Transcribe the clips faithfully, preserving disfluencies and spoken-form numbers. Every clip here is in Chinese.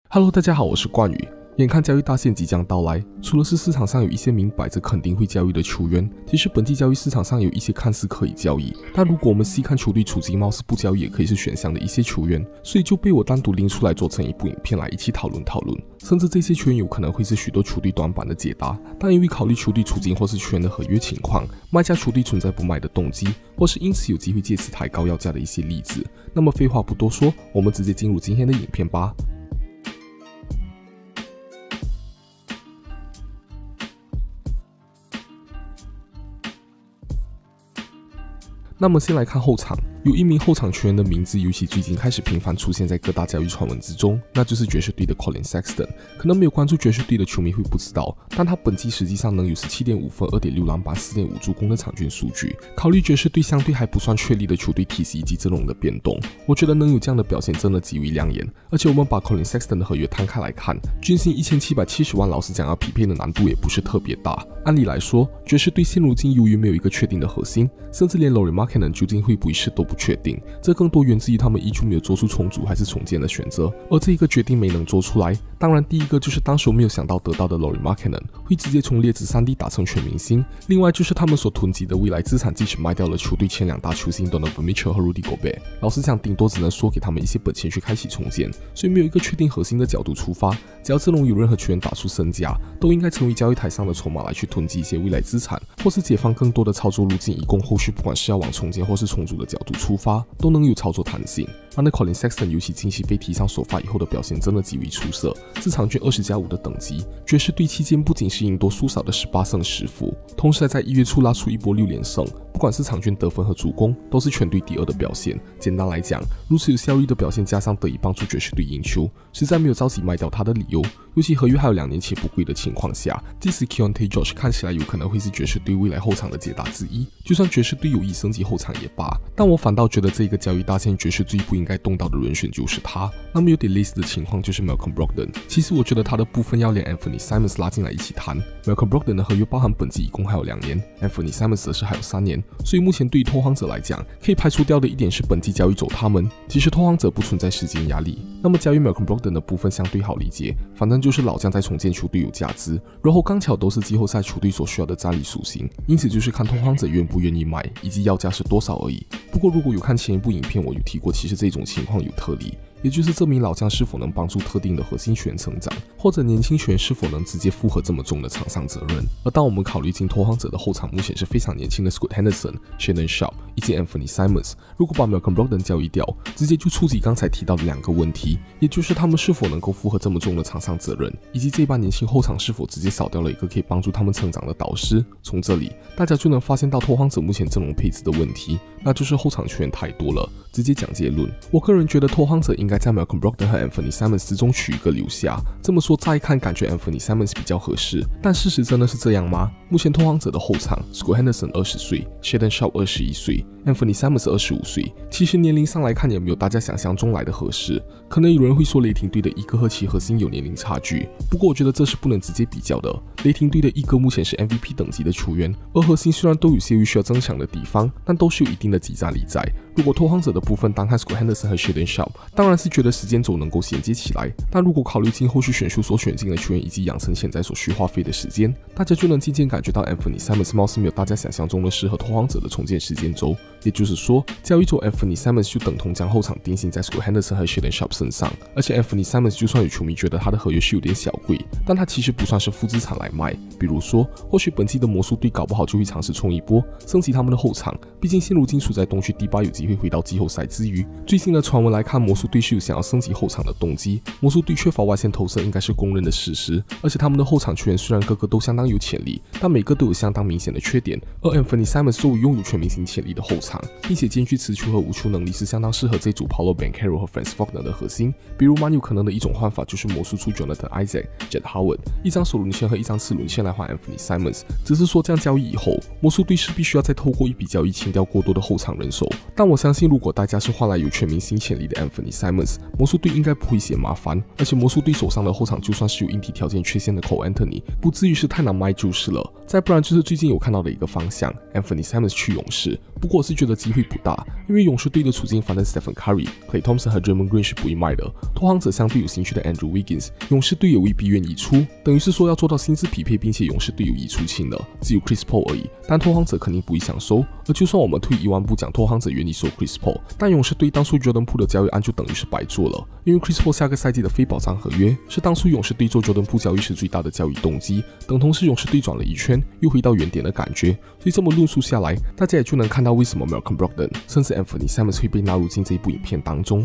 Hello， 大家好，我是冠宇。眼看交易大限即将到来，除了是市场上有一些明摆着肯定会交易的球员，其实本季交易市场上有一些看似可以交易，但如果我们细看球队处境貌似不交易也可以是选项的一些球员，所以就被我单独拎出来做成一部影片来一起讨论讨论。甚至这些球员有可能会是许多球队短板的解答，但因为考虑球队处境或是球员的合约情况，卖家球队存在不卖的动机，或是因此有机会借此抬高要价的一些例子。那么废话不多说，我们直接进入今天的影片吧。那么先来看后场，有一名后场球员的名字，尤其最近开始频繁出现在各大交易传闻之中，那就是爵士队的 Collin Sexton。可能没有关注爵士队的球迷会不知道，但他本季实际上能有 十七点五分、二点六篮板、四点五助攻的场均数据。考虑爵士队相对还不算确立的球队体系以及阵容的变动，我觉得能有这样的表现真的极为亮眼。而且我们把 Collin Sexton 的合约摊开来看，均薪一千七百七十万，老实讲要匹配的难度也不是特别大。按理来说，爵士队现如今由于没有一个确定的核心，甚至连 Lauri Markkanen 究竟会不会是都不确定，这更多源自于他们依旧没有做出重组还是重建的选择，而这一个决定没能做出来。当然第一个就是当时没有想到得到的 Lauri Markkanen 会直接从劣质三 D 打成全明星，另外就是他们所囤积的未来资产即使卖掉了球队前两大球星 Donovan Mitchell 和 Rudy Gobert， 老实讲顶多只能说给他们一些本钱去开启重建，所以没有一个确定核心的角度出发，只要阵容有任何球员打出身价，都应该成为交易台上的筹码来去囤积一些未来资产，或是解放更多的操作路径，以供后续不管是要往重建或是重组的角度出发，都能有操作弹性。而那 Collin Sexton 尤其近期被提上首发以后的表现真的极为出色，是场均二十加五的等级。爵士队期间不仅是赢多输少的十八胜十负，同时还在一月初拉出一波六连胜，不管是场均得分和助攻，都是全队第二的表现。简单来讲，如此有效率的表现加上得以帮助爵士队赢球，实在没有着急卖掉他的理由。尤其合约还有两年且不贵的情况下，即使 Keyonte George 看起来有可能会是爵士队未来后场的解答之一，就算爵士队有意升级后场也罢，但我反倒觉得这个交易大限爵士最不应该动到的人选就是他。那么有点类似的情况就是 Malcolm Brogdon， 其实我觉得他的部分要连 Anthony Simons 拉进来一起谈。 Malcolm Brogdon 的合约包含本季一共还有两年， Anthony Simons 则是还有三年，所以目前对于拓荒者来讲，可以排除掉的一点是本季交易走他们，其实拓荒者不存在时间压力。那么交易 Malcolm Brogdon 的部分相对好理解，反正就是老将在重建球队有价值，然后刚巧都是季后赛球队所需要的战力属性，因此就是看拓荒者愿不愿意买以及要价是多少而已。不过如果有看前一部影片，我有提过其实这种情况有特例，也就是这名老将是否能帮助特定的核心球员成长，或者年轻球员是否能直接负荷这么重的场上责任。而当我们考虑进拓荒者的后场目前是非常年轻的 Scoot Henderson、Shannon Sharpe 以及 Anthony Simons， 如果把 Malcolm Brogdon 交易掉，直接就触及刚才提到的两个问题，也就是他们是否能够负荷这么重的场上责任，以及这班年轻后场是否直接少掉了一个可以帮助他们成长的导师。从这里大家就能发现到拓荒者目前阵容配置的问题，那就是后场球员太多了。直接讲结论，我个人觉得拓荒者应该在 Malcolm Brogdon 和 Anthony Simons 之中取一个留下。这么说乍一看感觉 Anthony Simons 比较合适，但事实真的是这样吗？目前拓荒者的后场 Scoot Henderson 二十岁， Shannon Sharpe 二十一岁， Anthony Simons 二十五岁，其实年龄上来看也没有大家想象中来的合适。可能有人会说雷霆队的一哥和其核心有年龄差距，不过我觉得这是不能直接比较的。雷霆队的一哥目前是 M V P 等级的球员，而核心虽然都有些需要增强的地方，但都是有一定的集战力在。如果拓荒者的部分单看 Scoot Henderson 和 Shannon Sharpe， 当然是觉得时间轴能够衔接起来，但如果考虑进后续选秀所选进的球员以及养成现在所需花费的时间，大家就能渐渐感觉到 Anthony Simons 貌似没有大家想象中的适合拓荒者的重建时间轴。也就是说，交易走 Anthony Simons 就等同将后场定性在 Scoot Henderson 和 Shannon Sharpe 身上，而且 Anthony Simons 就算有球迷觉得他的合约是有点小贵，但他其实不算是负资产来卖。比如说，或许本季的魔术队搞不好就会尝试冲一波，升级他们的后场，毕竟现如今处在东区第八，有机会回到季后赛之余，最新的传闻来看，魔术队是有想要升级后场的动机。魔术队缺乏外线投射应该是公认的事实，而且他们的后场球员虽然个个都相当有潜力，但每个都有相当明显的缺点。而 Anthony Simons 作为拥有全明星潜力的后场，并且兼具持球和无球能力，是相当适合这组 Paolo Banchero 和 Franz Wagner 的核心。比如蛮有可能的一种换法就是魔术出 Jonathan Isaac、Jett Howard， 一张首轮签和一张次轮签来换 Anthony Simons。只是说这样交易以后，魔术队是必须要再透过一笔交易清掉过多的后场人手。但我相信，如果代价是换来有全明星潜力的 Anthony Simons， 魔术队应该不会嫌麻烦。而且魔术队手上的后场就算是有硬体条件缺陷的 Cole Anthony， 不至于是太难卖就是了。再不然就是最近有看到的一个方向 ，Anthony Simons 去勇士。不过我是觉觉得机会不大，因为勇士队的处境反正 Stephen Curry、Klay Thompson 和 Draymond Green 是不会卖的。拓荒者相对有兴趣的 Andrew Wiggins， 勇士队也未必愿意出，等于是说要做到薪资匹配，并且勇士队有意出清的，只有 Chris Paul 而已。但拓荒者肯定不会想收。而就算我们退一万步讲，拓荒者愿意收 Chris Paul， 但勇士队当初 Jordan Poole 的交易案就等于是白做了，因为 Chris Paul 下个赛季的非保障合约是当初勇士队做 Jordan Poole 交易时最大的交易动机，等同是勇士队转了一圈又回到原点的感觉。所以这么论述下来，大家也就能看到为什么 Malcolm Brogdon 甚至 Anthony Simons 会被纳入进这一部影片当中。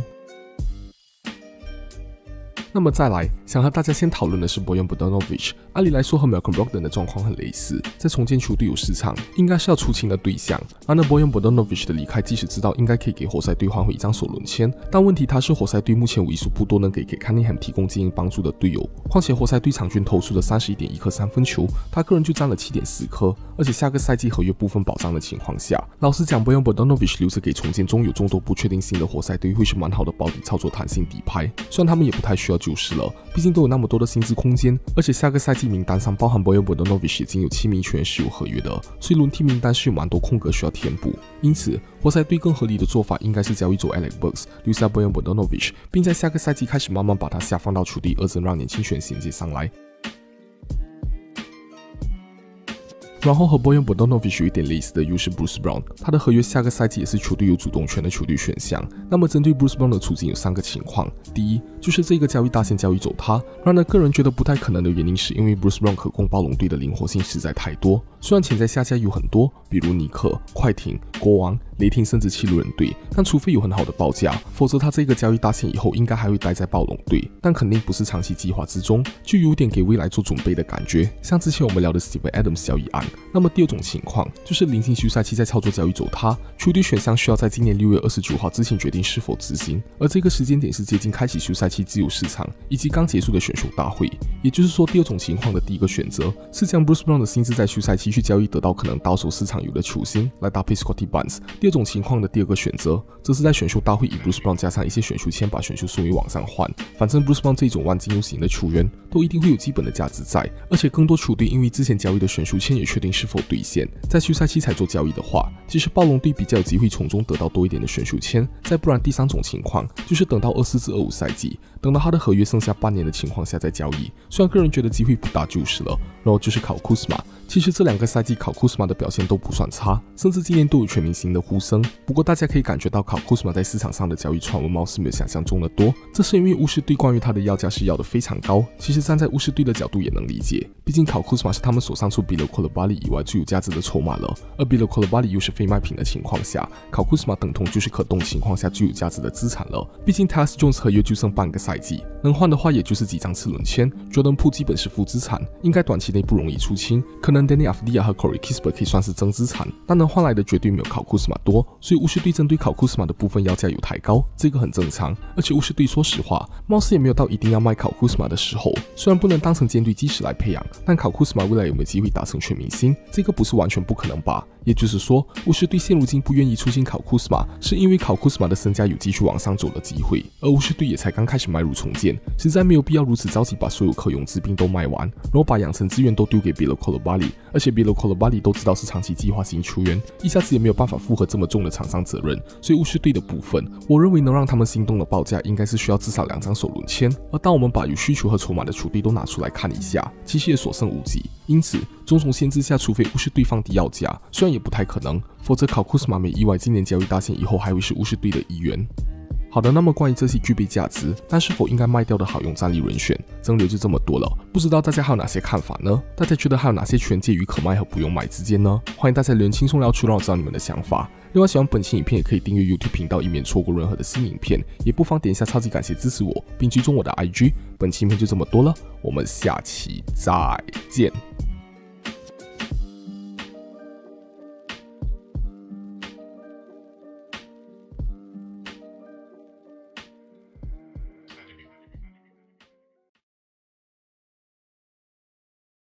那么再来，想和大家先讨论的是 Bojan Bogdanovic。按理来说和 Malcolm Brogdon 的状况很类似，在重建球队有市场，应该是要出清的对象。然而 Bojan Bogdanovic 的离开，即使知道应该可以给活塞队换回一张首轮签，但问题他是活塞队目前为数不多能给给 Cunningham 提供经营帮助的队友。况且活塞队场均投出的 三十一点一颗三分球，他个人就占了 七点四颗，而且下个赛季合约部分保障的情况下，老实讲 Bojan Bogdanovic 留着给重建中有众多不确定性的活塞队会是蛮好的保底操作弹性底牌，虽然他们也不太需要就是了，毕竟都有那么多的薪资空间，而且下个赛季名单上包含 Bojan Bogdanovic 已经有七名球员是有合约的，所以轮替名单是有蛮多空格需要填补。因此，活塞队更合理的做法应该是交易走 Alec Burks， 留下 Bojan Bogdanovic， 并在下个赛季开始慢慢把他下放到球队，二增让年轻球员衔接上来。然后和 Bojan Bogdanovic 有一点类似的又是 Bruce Brown， 他的合约下个赛季也是球队有主动权的球队选项。那么针对 Bruce Brown 的处境有三个情况，第一就是这个交易大线交易走他，然而个人觉得不太可能的原因是因为 Bruce Brown 可供暴龙队的灵活性实在太多，虽然潜在下家有很多，比如尼克、快艇、国王、雷霆甚至七六人队，但除非有很好的报价，否则他这个交易大线以后应该还会待在暴龙队，但肯定不是长期计划之中，就有点给未来做准备的感觉，像之前我们聊的 Steven Adams 交易案。那么第二种情况就是临近休赛期再操作交易走他，球队选项需要在今年六月二十九号之前决定是否执行，而这个时间点是接近开启休赛期自由市场以及刚结束的选秀大会。也就是说，第二种情况的第一个选择是将 Bruce Brown 的薪资在休赛期去交易得到可能到手市场有的球星来搭配 Scottie Barnes。第二种情况的第二个选择则是在选秀大会以 Bruce Brown 加上一些选秀签把选秀顺位往上换，反正 Bruce Brown 这种万金油型的球员都一定会有基本的价值在，而且更多球队因为之前交易的选秀签也确定是否兑现，在休赛期才做交易的话，其实暴龙队比较有机会从中得到多一点的选秀签。再不然第三种情况就是等到二四至二五赛季，等到他的合约剩下半年的情况下再交易，虽然个人觉得机会不大就是了。然后就是考库斯马，其实这两个赛季考库斯马的表现都不算差，甚至今年都有全明星的呼声。不过大家可以感觉到考库斯马在市场上的交易传闻貌似没有想象中的多，这是因为巫师队关于他的要价是要的非常高。其实站在巫师队的角度也能理解，毕竟考库斯马是他们手上除 Bilal Coulibaly 以外最有价值的筹码了，而 Bilal Coulibaly 又是非卖品的情况下，考库斯马等同就是可动情况下最有价值的资产了。毕竟 Tyus Jones 合约就剩半个赛季，能换的话也就是几张次轮签 ，Jordan Poole 基本是负资产，应该短期内不容易出清。可能 Danny Avdija 和 Corey Kispert 可以算是增资产，但能换来的绝对没有考库斯马多，所以巫师队针对考库斯马的部分要价有抬高，这个很正常。而且巫师队说实话，貌似也没有到一定要卖考库斯马的时候，虽然不能当成舰队基石来培养，但考库斯马未来有没有机会达成全明星，这个不是完全不可能吧？也就是说，巫师队现如今不愿意出清考库斯马，是因为考库斯马的身价有继续往上走的机会，而巫师队也才刚开始迈入重建，实在没有必要如此着急把所有可用之兵都卖完，然后把养成资源都丢给 Bilal Coulibaly， 而且 Bilal Coulibaly 都知道是长期计划型球员，一下子也没有办法负荷这么重的厂商责任，所以巫师队的部分，我认为能让他们心动的报价应该是需要至少两张首轮签，而当我们把有需求和筹码的球队都拿出来看一下，其实也所剩无几。因此，种种限制下，除非巫师队放低要价，虽然也不太可能，否则考库斯马没意外，今年交易大线以后还会是巫师队的一员。好的，那么关于这些具备价值但是否应该卖掉的好用战力人选，真流就这么多了，不知道大家还有哪些看法呢？大家觉得还有哪些球员介于可卖和不用买之间呢？欢迎大家留言轻松聊出，让我知道你们的想法。另外，喜欢本期影片也可以订阅 YouTube 频道，以免错过任何的新影片，也不妨点一下超级感谢支持我，并追踪我的 I G。本期影片就这么多了，我们下期再见。